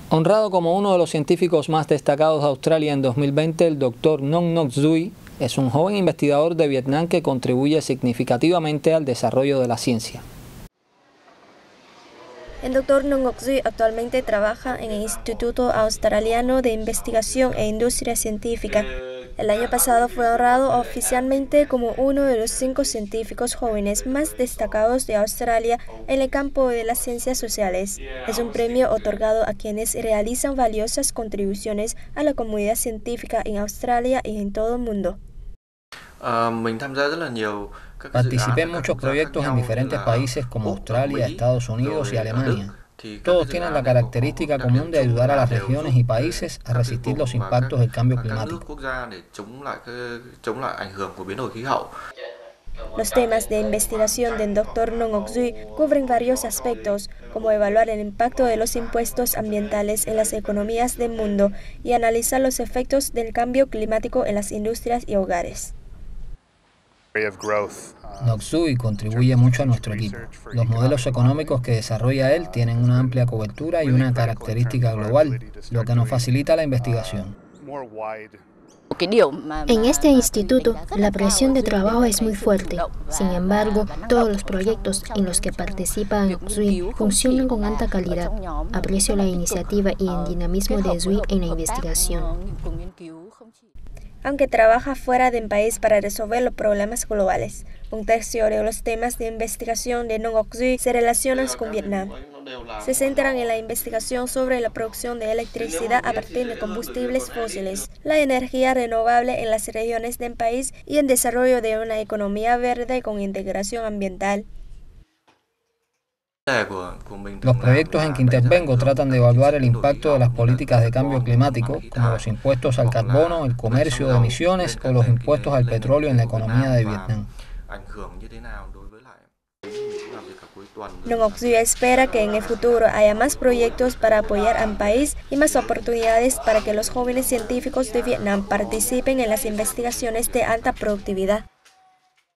Honrado como uno de los científicos más destacados de Australia en 2020, el Dr. Nong Ngoc Dui es un joven investigador de Vietnam que contribuye significativamente al desarrollo de la ciencia. El Dr. Nong Ngoc Dui actualmente trabaja en el Instituto Australiano de Investigación e Industria Científica. El año pasado fue honrado oficialmente como uno de los 5 científicos jóvenes más destacados de Australia en el campo de las ciencias sociales. Es un premio otorgado a quienes realizan valiosas contribuciones a la comunidad científica en Australia y en todo el mundo. Participé en muchos proyectos en diferentes países como Australia, Estados Unidos y Alemania. Todos tienen la característica común de ayudar a las regiones y países a resistir los impactos del cambio climático. Los temas de investigación del Dr. Nong Ngoc Dui cubren varios aspectos, como evaluar el impacto de los impuestos ambientales en las economías del mundo y analizar los efectos del cambio climático en las industrias y hogares. Ngoc Dui contribuye mucho a nuestro equipo. Los modelos económicos que desarrolla él tienen una amplia cobertura y una característica global, lo que nos facilita la investigación. En este instituto, la presión de trabajo es muy fuerte. Sin embargo, todos los proyectos en los que participa Ngoc Dui funcionan con alta calidad. Aprecio la iniciativa y el dinamismo de Dui en la investigación. Aunque trabaja fuera del país para resolver los problemas globales, un tercio de los temas de investigación de Nong Ngoc Dui se relacionan con Vietnam. Se centran en la investigación sobre la producción de electricidad a partir de combustibles fósiles, la energía renovable en las regiones del país y el desarrollo de una economía verde con integración ambiental. Los proyectos en que intervengo tratan de evaluar el impacto de las políticas de cambio climático, como los impuestos al carbono, el comercio de emisiones o los impuestos al petróleo en la economía de Vietnam. Nong Ngoc Dui espera que en el futuro haya más proyectos para apoyar al país y más oportunidades para que los jóvenes científicos de Vietnam participen en las investigaciones de alta productividad.